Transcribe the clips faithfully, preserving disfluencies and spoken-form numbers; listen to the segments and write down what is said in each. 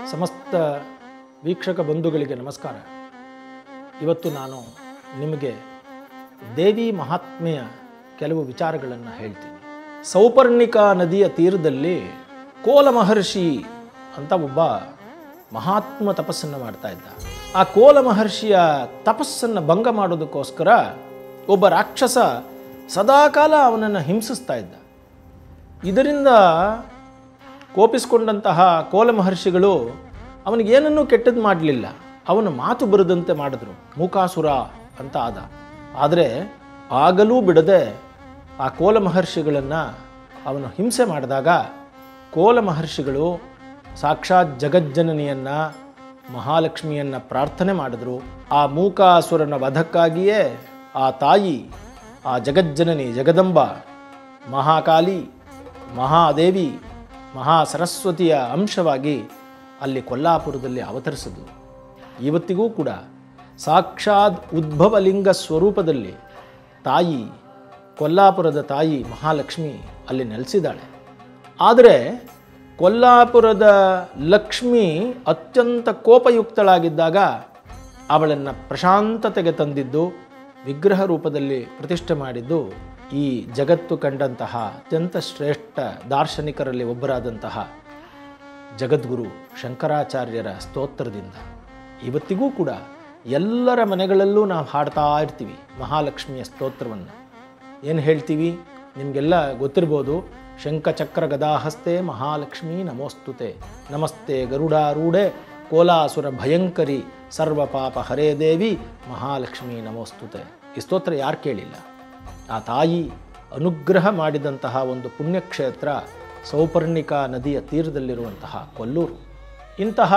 ಸಮಸ್ತ ವೀಕ್ಷಕ ಬಂಧುಗಳಿಗೆ ನಮಸ್ಕಾರ. ಇವತ್ತು ನಾನು ನಿಮಗೆ ದೇವಿ ಮಹಾತ್ಮೆಯ ಕೆಲವು ವಿಚಾರಗಳನ್ನು ಹೇಳ್ತೀನಿ. ಸೌಪರ್ಣಿಕಾ ನದಿಯ ತೀರದಲ್ಲಿ ಕೋಲ ಮಹರ್ಷಿ ಅಂತ ಒಬ್ಬ ಮಹಾತ್ಮ ತಪಸ್ಸನ್ನು ಮಾಡ್ತಾ ಇದ್ದ. ಆ ಕೋಲ ಮಹರ್ಷಿಯ ತಪಸ್ಸನ್ನು ಭಂಗ ಮಾಡೋದಕ್ಕೋಸ್ಕರ ಒಬ್ಬ ರಾಕ್ಷಸ ಸದಾಕಾಲ ಅವನನ್ನು ಹಿಂಸಿಸ್ತಾ ಇದ್ದ. ಇದರಿಂದ ಕೋಪಿಸಿಕೊಂಡಂತಹ ಕೋಲ ಮಹರ್ಷಿಗಳು ಅವನಿಗೇನನ್ನೂ ಕೆಟ್ಟದ್ದು ಮಾಡಲಿಲ್ಲ, ಅವನ ಮಾತು ಬರದಂತೆ ಮಾಡಿದ್ರು. ಮೂಕಾಸುರ ಅಂತ ಆದ. ಆದರೆ ಆಗಲೂ ಬಿಡದೆ ಆ ಕೋಲ ಮಹರ್ಷಿಗಳನ್ನು ಅವನು ಹಿಂಸೆ ಮಾಡಿದಾಗ ಕೋಲ ಮಹರ್ಷಿಗಳು ಸಾಕ್ಷಾತ್ ಜಗಜ್ಜನನಿಯನ್ನು ಮಹಾಲಕ್ಷ್ಮಿಯನ್ನು ಪ್ರಾರ್ಥನೆ ಮಾಡಿದ್ರು. ಆ ಮೂಕಾಸುರನ ವಧಕ್ಕಾಗಿಯೇ ಆ ತಾಯಿ, ಆ ಜಗಜ್ಜನನಿ ಜಗದಂಬ, ಮಹಾಕಾಲಿ, ಮಹಾದೇವಿ, ಮಹಾ ಸರಸ್ವತಿಯ ಅಂಶವಾಗಿ ಅಲ್ಲಿ ಕೊಲ್ಲಾಪುರದಲ್ಲಿ ಅವತರಿಸಿದ್ರು. ಇವತ್ತಿಗೂ ಕೂಡ ಸಾಕ್ಷಾತ್ ಉದ್ಭವಲಿಂಗ ಸ್ವರೂಪದಲ್ಲಿ ತಾಯಿ, ಕೊಲ್ಲಾಪುರದ ತಾಯಿ ಮಹಾಲಕ್ಷ್ಮಿ ಅಲ್ಲಿ ನೆಲೆಸಿದ್ದಾಳೆ. ಆದರೆ ಕೊಲ್ಲಾಪುರದ ಲಕ್ಷ್ಮಿ ಅತ್ಯಂತ ಕೋಪಯುಕ್ತಳಾಗಿದ್ದಾಗ ಅವಳನ್ನು ಪ್ರಶಾಂತತೆಗೆ ತಂದಿದ್ದು, ವಿಗ್ರಹ ರೂಪದಲ್ಲಿ ಪ್ರತಿಷ್ಠೆ ಮಾಡಿದ್ದು ಈ ಜಗತ್ತು ಕಂಡಂತಹ ಅತ್ಯಂತ ಶ್ರೇಷ್ಠ ದಾರ್ಶನಿಕರಲ್ಲಿ ಒಬ್ಬರಾದಂತಹ ಜಗದ್ಗುರು ಶಂಕರಾಚಾರ್ಯರ ಸ್ತೋತ್ರದಿಂದ. ಇವತ್ತಿಗೂ ಕೂಡ ಎಲ್ಲರ ಮನೆಗಳಲ್ಲೂ ನಾವು ಹಾಡ್ತಾ ಇರ್ತೀವಿ ಮಹಾಲಕ್ಷ್ಮಿಯ ಸ್ತೋತ್ರವನ್ನು. ಏನು ಹೇಳ್ತೀವಿ ನಿಮಗೆಲ್ಲ ಗೊತ್ತಿರ್ಬೋದು. ಶಂಖಚಕ್ರ ಗದಾಹಸ್ತೆ ಮಹಾಲಕ್ಷ್ಮಿ ನಮೋಸ್ತುತೆ, ನಮಸ್ತೆ ಗರುಡಾರೂಢೆ ಕೋಲಾಸುರ ಭಯಂಕರಿ ಸರ್ವ ಪಾಪ ಹರೇ ದೇವಿ ಮಹಾಲಕ್ಷ್ಮಿ ನಮೋಸ್ತುತೆ. ಈ ಸ್ತೋತ್ರ ಯಾರು ಕೇಳಿಲ್ಲ? ಆ ತಾಯಿ ಅನುಗ್ರಹ ಮಾಡಿದಂತಹ ಒಂದು ಪುಣ್ಯಕ್ಷೇತ್ರ ಸೌಪರ್ಣಿಕಾ ನದಿಯ ತೀರದಲ್ಲಿರುವಂತಹ ಕೊಲ್ಲೂರು. ಇಂತಹ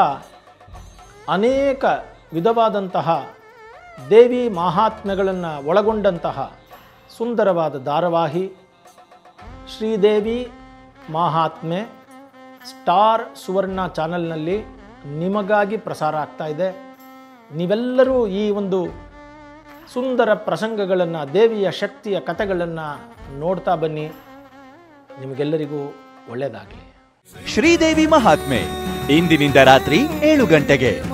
ಅನೇಕ ವಿಧವಾದಂತಹ ದೇವಿ ಮಹಾತ್ಮೆಗಳನ್ನು ಒಳಗೊಂಡಂತಹ ಸುಂದರವಾದ ಧಾರಾವಾಹಿ ಶ್ರೀದೇವಿ ಮಹಾತ್ಮೆ ಸ್ಟಾರ್ ಸುವರ್ಣ ಚಾನಲ್ನಲ್ಲಿ ನಿಮಗಾಗಿ ಪ್ರಸಾರ ಆಗ್ತಾ ಇದೆ. ನೀವೆಲ್ಲರೂ ಈ ಒಂದು ಸುಂದರ ಪ್ರಸಂಗಗಳನ್ನು, ದೇವಿಯ ಶಕ್ತಿಯ ಕಥೆಗಳನ್ನು ನೋಡ್ತಾ ಬನ್ನಿ. ನಿಮಗೆಲ್ಲರಿಗೂ ಒಳ್ಳೆಯದಾಗಲಿ. ಶ್ರೀದೇವಿ ಮಹಾತ್ಮೆ ಇಂದಿನಿಂದ ರಾತ್ರಿ ಏಳು ಗಂಟೆಗೆ.